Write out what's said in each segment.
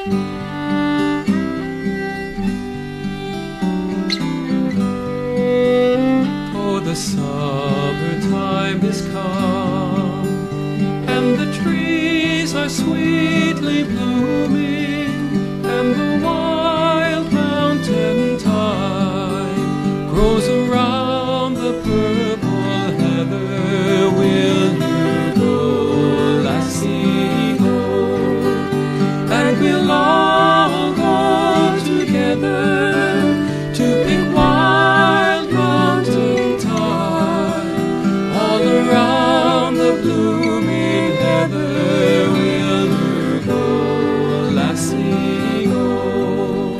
Oh, the summertime is come, and the trees are sweetly blooming, and the wild mountain thyme grows around the purple heather. Will you go, lassie, go? And we'll all go together to pick wild mountain thyme all around the blooming heather. Will you go, lassie, go?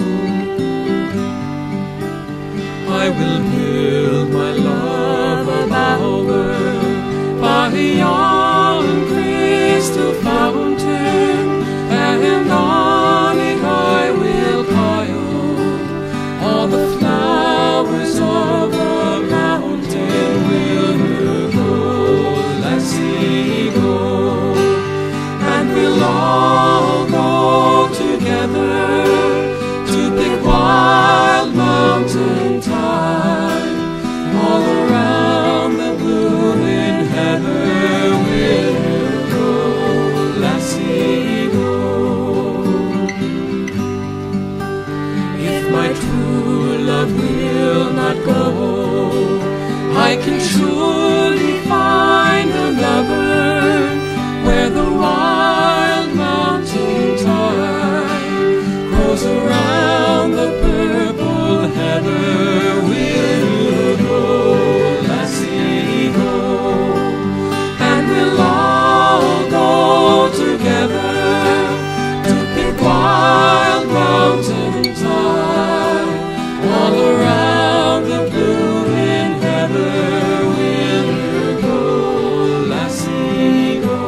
I will build my love a bower by yon crystal fountain, and on it I will pile all the flowers of the mountain. Will you go, lassie, go? And we'll all go together to pick wild mountain thyme all around the blooming heather. Will you go, lassie, go? If my true love will not go, I can surely find another where the wild mountain thyme grows around the purple heather. Will you go, lassie, go? And we'll all go together to pick wild mountain thyme all around the blooming heather. Will you go, lassie, go?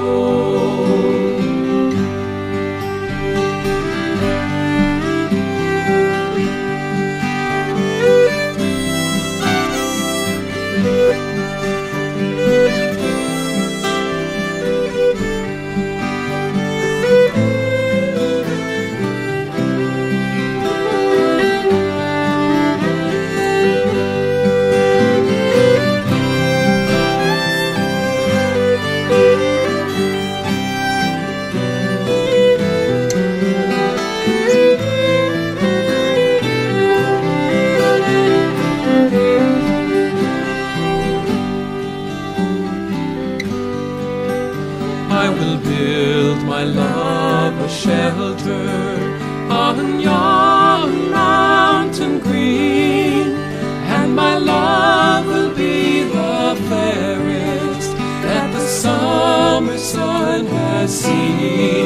I will build my love a shelter on yon mountain green, and my love will be the fairest that the summer sun has seen.